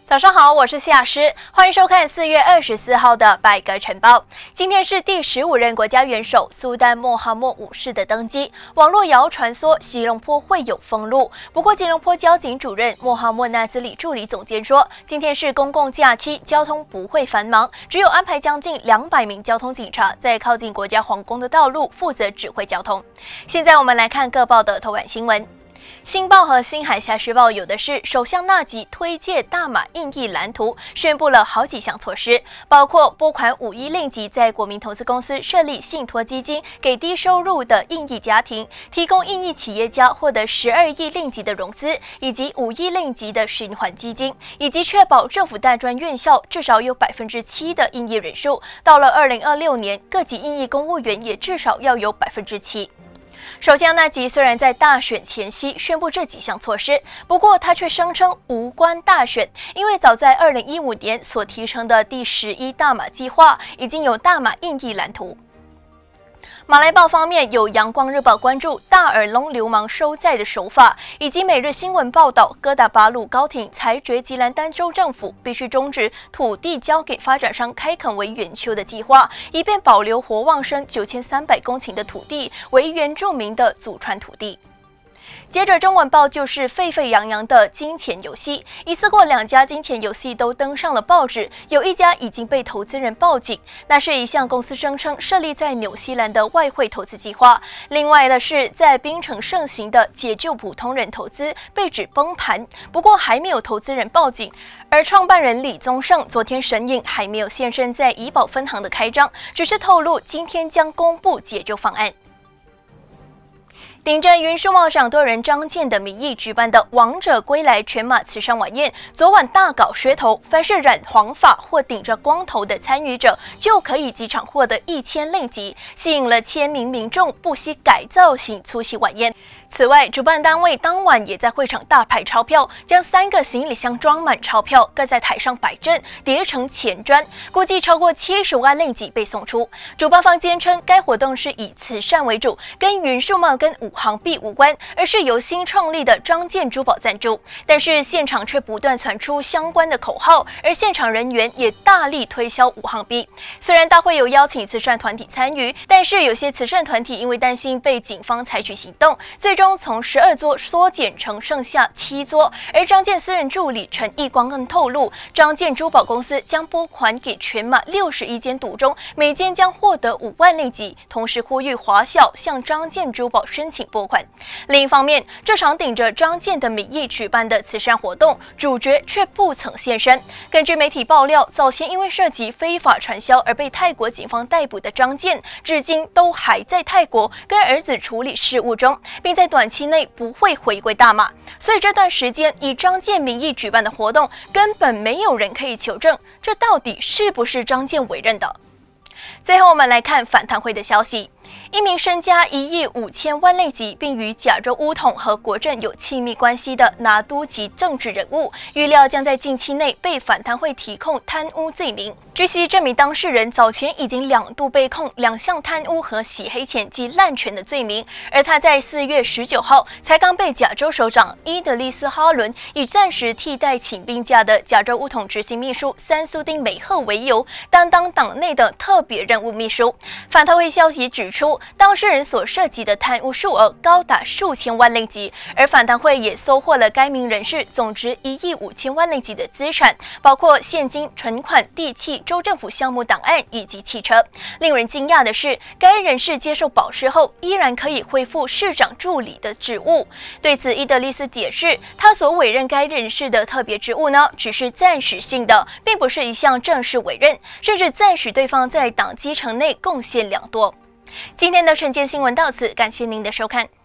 早上好，我是谢雅诗，欢迎收看4月24号的百格晨报。今天是第15任国家元首苏丹莫哈默五世的登基，网络谣传说吉隆坡会有封路。不过，吉隆坡交警主任莫哈默纳兹里助理总监说，今天是公共假期，交通不会繁忙，只有安排将近200名交通警察在靠近国家皇宫的道路负责指挥交通。现在我们来看各报的头版新闻。新报和新海峡时报有的是，首相纳吉推介大马印裔蓝图，宣布了好几项措施，包括拨款5亿令吉在国民投资公司设立信托基金，给低收入的印裔家庭提供印裔企业家获得12亿令吉的融资，以及5亿令吉的循环基金，以及确保政府大专院校至少有7%的印裔人数。到了2026年，各级印裔公务员也至少要有7%。首相纳吉虽然在大选前夕宣布这几项措施，不过他却声称无关大选，因为早在2015年所提成的第11大马计划已经有大马印裔蓝图。马来报方面有阳光日报关注大耳窿流氓收债的手法，以及每日新闻报道哥打巴鲁高庭裁决吉兰丹州政府必须终止土地交给发展商开垦为圆丘的计划，以便保留活旺生9300公顷的土地为原住民的祖传土地。接着中文报就是沸沸扬扬的金钱游戏，疑似过2家金钱游戏都登上了报纸，有一家已经被投资人报警，那是一项公司声称设立在纽西兰的外汇投资计划。另外的是在槟城盛行的解救普通人投资被指崩盘，不过还没有投资人报警，而创办人李宗盛昨天神隐还没有现身在怡保分行的开张，只是透露今天将公布解救方案。顶着云树茂长多人张健的名义举办的王者归来全马慈善晚宴，昨晚大搞噱头，凡是染黄发或顶着光头的参与者就可以即场获得1000令吉，吸引了千名民众不惜改造型出席晚宴。此外，主办单位当晚也在会场大派钞票，将3个行李箱装满钞票，各在台上摆正，叠成钱砖，估计超过70万令吉被送出。主办方坚称，该活动是以慈善为主，跟云树茂跟五行币无关，而是由新创立的张健珠宝赞助。但是现场却不断传出相关的口号，而现场人员也大力推销五行币。虽然大会有邀请慈善团体参与，但是有些慈善团体因为担心被警方采取行动，最终从12桌缩减成剩下7桌。而张健私人助理陈义光更透露，张健珠宝公司将拨款给全马61间赌中，每间将获得5万令吉，同时呼吁华小向张健珠宝申请拨款。另一方面，这场顶着张健的名义举办的慈善活动，主角却不曾现身。根据媒体爆料，早前因为涉及非法传销而被泰国警方逮捕的张健，至今都还在泰国跟儿子处理事务中，并在短期内不会回归大马。所以这段时间以张健名义举办的活动，根本没有人可以求证，这到底是不是张健委任的。最后我们来看反贪会的消息。一名身家1亿5千万令吉，并与加州巫统和国政有亲密关系的拿督级政治人物，预料将在近期内被反贪会提控贪污罪名。据悉，这名当事人早前已经2度被控2项贪污和洗黑钱及滥权的罪名，而他在4月19号才刚被加州首长伊德利斯哈伦以暂时替代请病假的加州巫统执行秘书三苏丁美赫为由，担当党内的特别任务秘书。反贪会消息指出，当事人所涉及的贪污数额高达数千万令吉，而反贪会也搜获了该名人士总值1亿5千万令吉的资产，包括现金、存款、地契、州政府项目档案以及汽车。令人惊讶的是，该人士接受保释后依然可以恢复市长助理的职务。对此，伊德利斯解释，他所委任该人士的特别职务呢，只是暂时性的，并不是一项正式委任，甚至赞许对方在党基层内贡献良多。今天的晨间新闻到此，感谢您的收看。